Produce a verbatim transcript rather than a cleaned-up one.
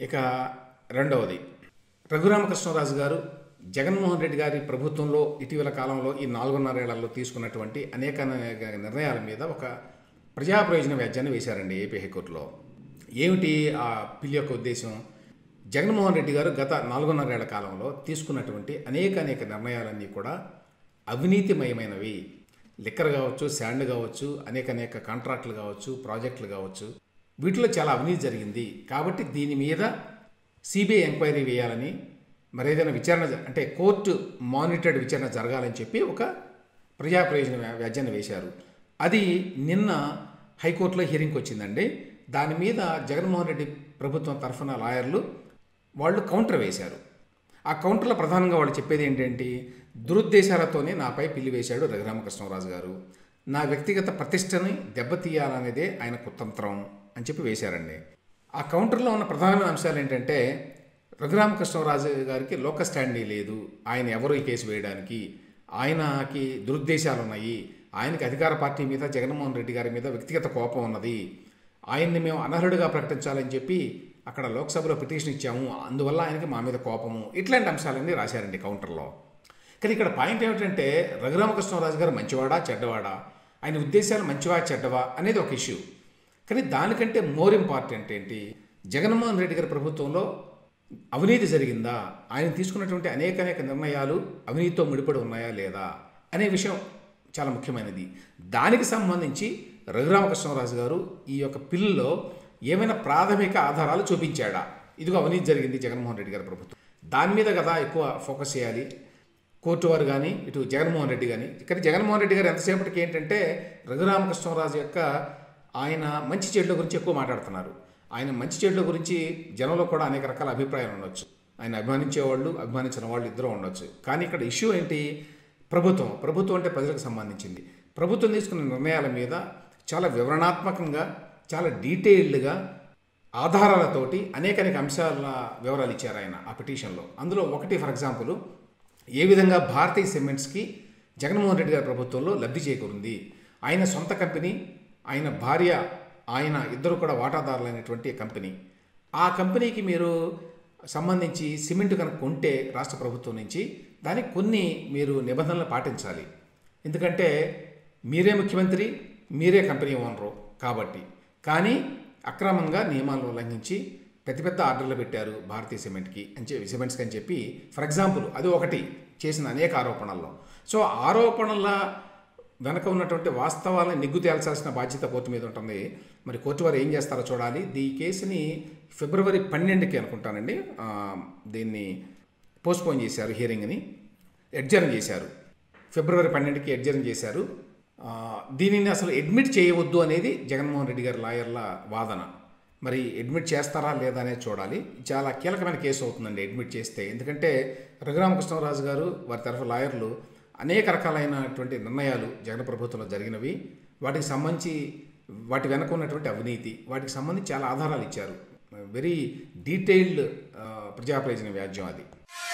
ఇక రెండవది రఘురామకృష్ణరాజు గారు జగన్మోహన్ రెడ్డి గారి ప్రభుత్వంలో ఇటీవల కాలంలో ఈ నాలుగున్నరేళ్లలో తీసుకున్నటువంటి అనేక అనేక నిర్ణయాల మీద ఒక ప్రజా ప్రయోజన వ్యాజ్యాన్ని వేశారండి ఏపీ హైకోర్టులో. ఏమిటి ఆ పిల్లి యొక్క ఉద్దేశం? జగన్మోహన్ రెడ్డి గారు గత నాలుగున్నరేళ్ల కాలంలో తీసుకున్నటువంటి అనేక అనేక నిర్ణయాలన్నీ కూడా అవినీతిమయమైనవి. లిక్కర్ కావచ్చు, శాండ్ కావచ్చు, అనేక అనేక కాంట్రాక్టులు కావచ్చు, ప్రాజెక్టులు కావచ్చు, వీటిలో చాలా అవినీతి జరిగింది. కాబట్టి దీని మీద సిబిఐ ఎంక్వైరీ వేయాలని, మరి ఏదైనా విచారణ అంటే కోర్టు మానిటర్డ్ విచారణ జరగాలని చెప్పి ఒక ప్రజా ప్రయోజన వ్యాజ్యాన్ని వేశారు. అది నిన్న హైకోర్టులో హియరింగ్కి వచ్చిందండి. దాని మీద జగన్మోహన్ రెడ్డి ప్రభుత్వం తరఫున లాయర్లు వాళ్ళు కౌంటర్ వేశారు. ఆ కౌంటర్లో ప్రధానంగా వాళ్ళు చెప్పేది ఏంటంటే, దురుద్దేశాలతోనే నాపై పిల్లి వేశాడు రఘురామకృష్ణరాజు గారు, నా వ్యక్తిగత ప్రతిష్టని దెబ్బతీయాలనేదే ఆయన కుతంత్రం అని చెప్పి వేశారండి. ఆ కౌంటర్లో ఉన్న ప్రధానమైన అంశాలు ఏంటంటే, రఘురామకృష్ణరాజు గారికి లోక స్టాండీ లేదు, ఆయన ఎవరు ఈ కేసు వేయడానికి, ఆయనకి దురుద్దేశాలు ఉన్నాయి, ఆయనకి అధికార పార్టీ మీద జగన్మోహన్ రెడ్డి గారి మీద వ్యక్తిగత కోపం ఉన్నది, ఆయన్ని మేము అనర్హుడిగా ప్రకటించాలని చెప్పి అక్కడ లోక్సభలో పిటిషన్ ఇచ్చాము, అందువల్ల ఆయనకి మా మీద కోపము, ఇట్లాంటి అంశాలన్నీ రాశారండి కౌంటర్లో. కానీ ఇక్కడ పాయింట్ ఏమిటంటే, రఘురామకృష్ణరాజు గారు మంచివాడా చెడ్డవాడా, ఆయన ఉద్దేశాలు మంచివా చెడ్డవా అనేది ఒక ఇష్యూ. కానీ దానికంటే మోర్ ఇంపార్టెంట్ ఏంటి, జగన్మోహన్ రెడ్డి గారి ప్రభుత్వంలో అవినీతి జరిగిందా, ఆయన తీసుకున్నటువంటి అనేక అనేక నిర్ణయాలు అవినీతితో ముడిపడి ఉన్నాయా లేదా అనే విషయం చాలా ముఖ్యమైనది. దానికి సంబంధించి రఘురామకృష్ణరాజు గారు ఈ యొక్క పిల్లులో ఏమైనా ప్రాథమిక ఆధారాలు చూపించాడా, ఇదిగో అవినీతి జరిగింది జగన్మోహన్ రెడ్డి గారి ప్రభుత్వం, దాని మీద కదా ఎక్కువ ఫోకస్ చేయాలి కోర్టు వారు కానీ ఇటు జగన్మోహన్ రెడ్డి కానీ. కానీ జగన్మోహన్ రెడ్డి గారు ఎంతసేపటికి ఏంటంటే రఘురామకృష్ణరాజు యొక్క ఆయన మంచి చెడుల గురించి ఎక్కువ మాట్లాడుతున్నారు. ఆయన మంచి చెడుల గురించి జనంలో కూడా అనేక రకాల అభిప్రాయాలు ఉండొచ్చు, ఆయన అభిమానించేవాళ్ళు అభిమానించిన వాళ్ళు ఇద్దరు ఉండొచ్చు. కానీ ఇక్కడ ఇష్యూ ఏంటి, ప్రభుత్వం ప్రభుత్వం అంటే ప్రజలకు సంబంధించింది. ప్రభుత్వం తీసుకున్న నిర్ణయాల మీద చాలా వివరణాత్మకంగా, చాలా డీటెయిల్డ్గా ఆధారాలతోటి అనేక అనేక అంశాల వివరాలు ఇచ్చారు ఆయన ఆ పిటిషన్లో. అందులో ఒకటి ఫర్ ఎగ్జాంపుల్, ఏ విధంగా భారతీయ సిమెంట్స్కి జగన్మోహన్ రెడ్డి గారి ప్రభుత్వంలో లబ్ధి చేకూరింది. ఆయన సొంత కంపెనీ, ఆయన భార్య, ఆయన ఇద్దరు కూడా వాటాదారులైనటువంటి కంపెనీ. ఆ కంపెనీకి మీరు సంబంధించి సిమెంట్ కనుక కొంటే రాష్ట్ర ప్రభుత్వం నుంచి, దానికి కొన్ని మీరు నిబంధనలు పాటించాలి. ఎందుకంటే మీరే ముఖ్యమంత్రి, మీరే కంపెనీ ఓనరు కాబట్టి. కానీ అక్రమంగా నియమాలను ఉల్లంఘించి పెద్ద పెద్ద ఆర్డర్లు పెట్టారు భారతీయ సిమెంట్కి అని చెప్పి సిమెంట్స్కి అని చెప్పి ఫర్ ఎగ్జాంపుల్ అది ఒకటి చేసిన అనేక ఆరోపణల్లో. సో ఆరోపణల వెనక ఉన్నటువంటి వాస్తవాలను నిగ్గు తేల్చాల్సిన బాధ్యత కోర్టు మీద ఉంటుంది. మరి కోర్టు వారు ఏం చేస్తారో చూడాలి. ఈ కేసుని ఫిబ్రవరి పన్నెండుకి అనుకుంటానండి దీన్ని పోస్ట్పోన్ చేశారు, హియరింగ్ని ఎడ్జర్న్ చేశారు. ఫిబ్రవరి పన్నెండుకి ఎడ్జర్న్ చేశారు. దీనిని అసలు అడ్మిట్ చేయవద్దు అనేది జగన్మోహన్ రెడ్డి గారి లాయర్ల వాదన. మరి అడ్మిట్ చేస్తారా లేదా అనేది చూడాలి. చాలా కీలకమైన కేసు అవుతుందండి అడ్మిట్ చేస్తే. ఎందుకంటే రఘురామకృష్ణరాజు గారు వారి తరఫు లాయర్లు అనేక రకాలైనటువంటి నిర్ణయాలు జగన్ ప్రభుత్వంలో జరిగినవి, వాటికి సంబంధించి వాటి వెనక ఉన్నటువంటి అవినీతి, వాటికి సంబంధించి చాలా ఆధారాలు ఇచ్చారు. వెరీ డీటెయిల్డ్ ప్రజా ప్రయోజన వ్యాజ్యం అది.